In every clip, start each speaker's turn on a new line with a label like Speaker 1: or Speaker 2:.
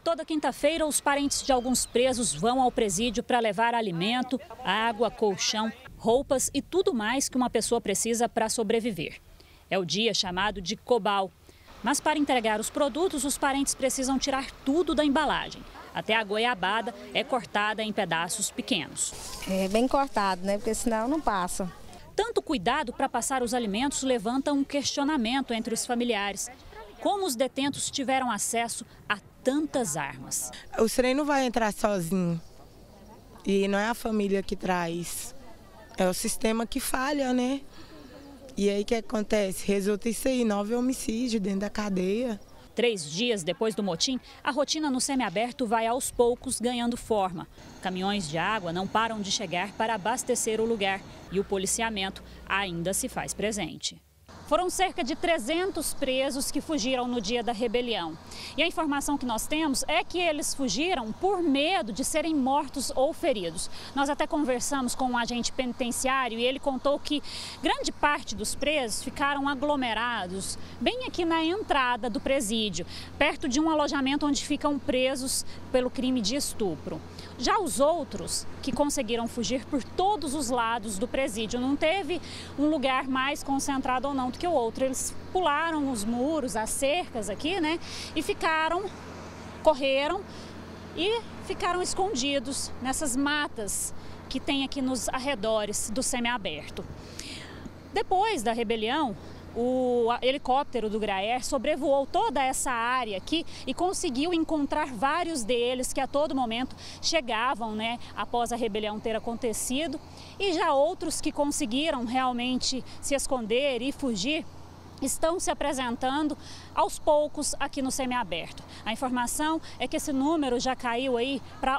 Speaker 1: Toda quinta-feira, os parentes de alguns presos vão ao presídio para levar alimento, água, colchão, roupas e tudo mais que uma pessoa precisa para sobreviver. É o dia chamado de Cobal. Mas para entregar os produtos, os parentes precisam tirar tudo da embalagem. Até a goiabada é cortada em pedaços pequenos.
Speaker 2: É bem cortado, né? Porque senão não passa.
Speaker 1: Tanto cuidado para passar os alimentos levanta um questionamento entre os familiares. Como os detentos tiveram acesso a tantas armas?
Speaker 3: O trem não vai entrar sozinho. E não é a família que traz. É o sistema que falha, né? E aí o que acontece? Resulta isso aí, 9 homicídios dentro da cadeia.
Speaker 1: 3 dias depois do motim, a rotina no semiaberto vai aos poucos ganhando forma. Caminhões de água não param de chegar para abastecer o lugar e o policiamento ainda se faz presente. Foram cerca de 300 presos que fugiram no dia da rebelião. E a informação que nós temos é que eles fugiram por medo de serem mortos ou feridos. Nós até conversamos com um agente penitenciário e ele contou que grande parte dos presos ficaram aglomerados bem aqui na entrada do presídio, perto de um alojamento onde ficam presos pelo crime de estupro. Já os outros, que conseguiram fugir por todos os lados do presídio, não teve um lugar mais concentrado ou não do que o outro. Eles pularam os muros, as cercas aqui, né? E correram e ficaram escondidos nessas matas que tem aqui nos arredores do semiaberto. Depois da rebelião, o helicóptero do Graer sobrevoou toda essa área aqui e conseguiu encontrar vários deles que a todo momento chegavam, né, após a rebelião ter acontecido. E já outros que conseguiram realmente se esconder e fugir estão se apresentando aos poucos aqui no semiaberto. A informação é que esse número já caiu aí para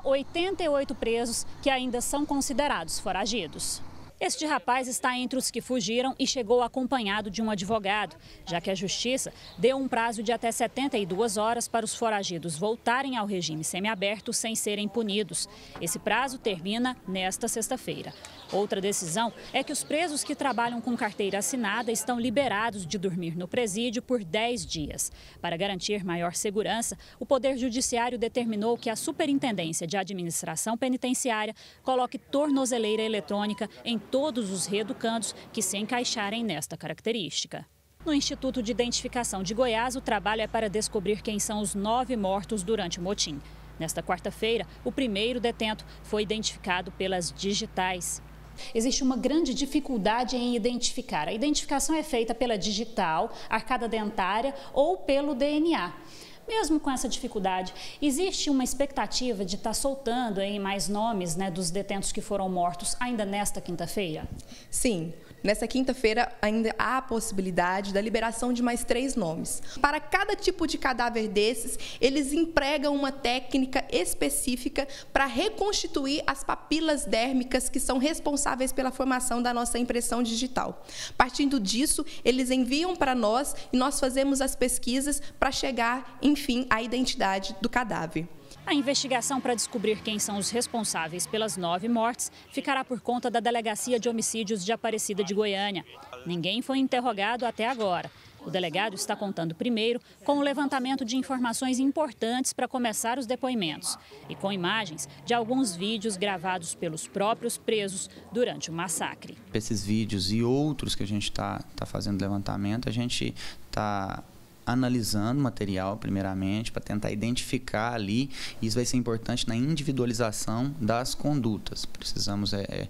Speaker 1: 88 presos que ainda são considerados foragidos. Este rapaz está entre os que fugiram e chegou acompanhado de um advogado, já que a Justiça deu um prazo de até 72 horas para os foragidos voltarem ao regime semiaberto sem serem punidos. Esse prazo termina nesta sexta-feira. Outra decisão é que os presos que trabalham com carteira assinada estão liberados de dormir no presídio por 10 dias. Para garantir maior segurança, o Poder Judiciário determinou que a Superintendência de Administração Penitenciária coloque tornozeleira eletrônica em todos os reeducandos que se encaixarem nesta característica. No Instituto de Identificação de Goiás, o trabalho é para descobrir quem são os 9 mortos durante o motim. Nesta quarta-feira, o primeiro detento foi identificado pelas digitais. Existe uma grande dificuldade em identificar. A identificação é feita pela digital, arcada dentária ou pelo DNA. Mesmo com essa dificuldade, existe uma expectativa de estar soltando aí mais nomes, né, dos detentos que foram mortos ainda nesta quinta-feira?
Speaker 4: Sim. Nessa quinta-feira ainda há a possibilidade da liberação de mais 3 nomes. Para cada tipo de cadáver desses, eles empregam uma técnica específica para reconstituir as papilas dérmicas que são responsáveis pela formação da nossa impressão digital. Partindo disso, eles enviam para nós e nós fazemos as pesquisas para chegar, enfim, à identidade do cadáver.
Speaker 1: A investigação para descobrir quem são os responsáveis pelas 9 mortes ficará por conta da Delegacia de Homicídios de Aparecida de Goiânia. Ninguém foi interrogado até agora. O delegado está contando primeiro com o levantamento de informações importantes para começar os depoimentos e com imagens de alguns vídeos gravados pelos próprios presos durante o massacre.
Speaker 5: Esses vídeos e outros que a gente está fazendo levantamento, a gente está analisando o material primeiramente para tentar identificar ali, e isso vai ser importante na individualização das condutas. Precisamos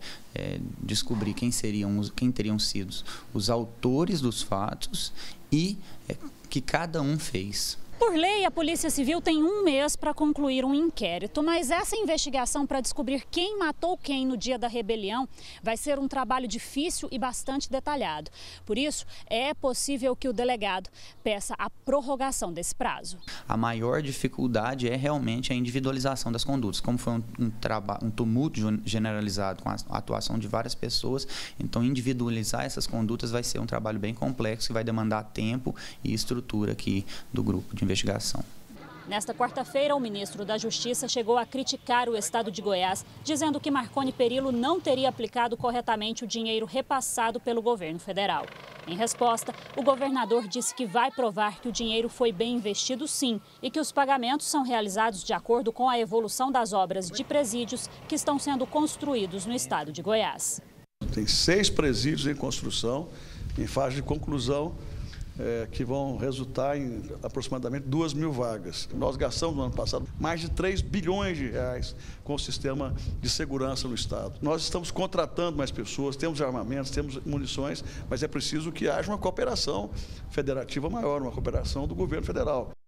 Speaker 5: descobrir quem teriam sido os autores dos fatos e que cada um fez.
Speaker 1: Por lei, a Polícia Civil tem 1 mês para concluir um inquérito, mas essa investigação para descobrir quem matou quem no dia da rebelião vai ser um trabalho difícil e bastante detalhado. Por isso, é possível que o delegado peça a prorrogação desse prazo.
Speaker 5: A maior dificuldade é realmente a individualização das condutas. Como foi um tumulto generalizado com a atuação de várias pessoas, então individualizar essas condutas vai ser um trabalho bem complexo que vai demandar tempo e estrutura aqui do grupo de investigação.
Speaker 1: Nesta quarta-feira, o ministro da Justiça chegou a criticar o estado de Goiás, dizendo que Marconi Perillo não teria aplicado corretamente o dinheiro repassado pelo governo federal. Em resposta, o governador disse que vai provar que o dinheiro foi bem investido sim e que os pagamentos são realizados de acordo com a evolução das obras de presídios que estão sendo construídos no estado de Goiás.
Speaker 6: Tem 6 presídios em construção, em fase de conclusão, que vão resultar em aproximadamente 2.000 vagas. Nós gastamos no ano passado mais de 3 bilhões de reais com o sistema de segurança no estado. Nós estamos contratando mais pessoas, temos armamentos, temos munições, mas é preciso que haja uma cooperação federativa maior, uma cooperação do governo federal.